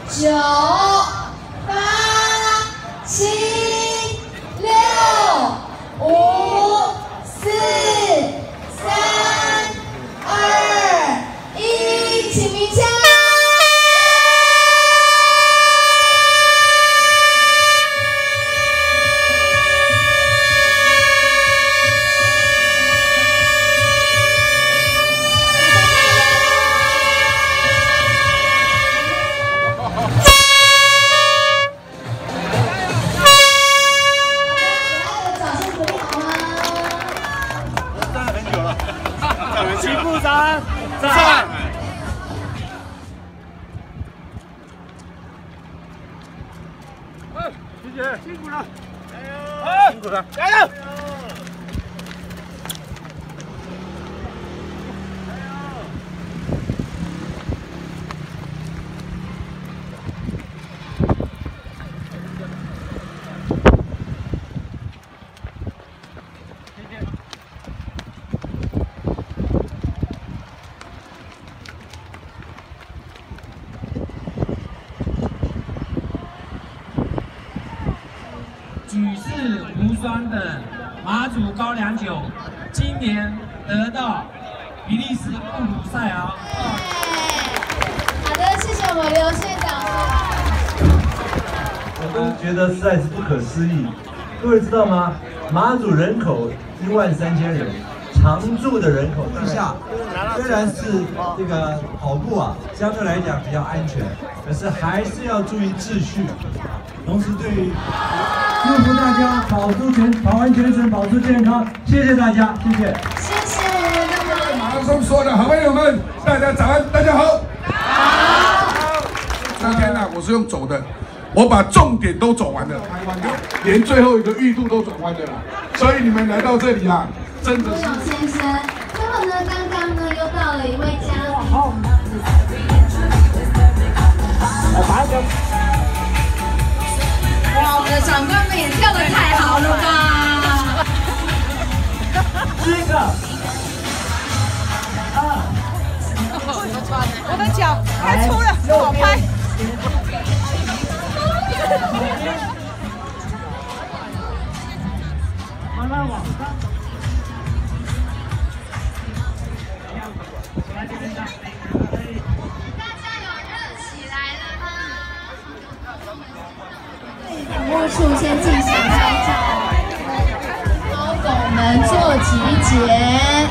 9、8、7、6、5、4、3、2、1，请鸣枪。 齐部长，在。谢谢，辛苦了，加油！辛苦了，加油！ 举世无双的马祖高粱酒，今年得到比利时布鲁塞尔。 好的，谢谢我们刘县长。 我都觉得实在是不可思议。各位知道吗？马祖人口13000人，常住的人口之下，虽然是这个跑步啊，相对来讲比较安全，可是还是要注意秩序。同时对于祝福大家跑完全程，保持健康，谢谢大家，谢谢。 谢谢我们的马拉松所有的好朋友们，大家早安，大家好。 好。 今天呢，我是用走的，我把重点都走完了，连最后一个玉度都转弯的了，所以你们来到这里啊，真的是。 刘先生，那么呢，刚刚呢又到了一位嘉宾。 好。 哇，我们的长官们也跳得太好了吧！ 第一个我的脚太粗了，不好拍。 慢慢往上。 务处先进行拍照，高拱门做集结。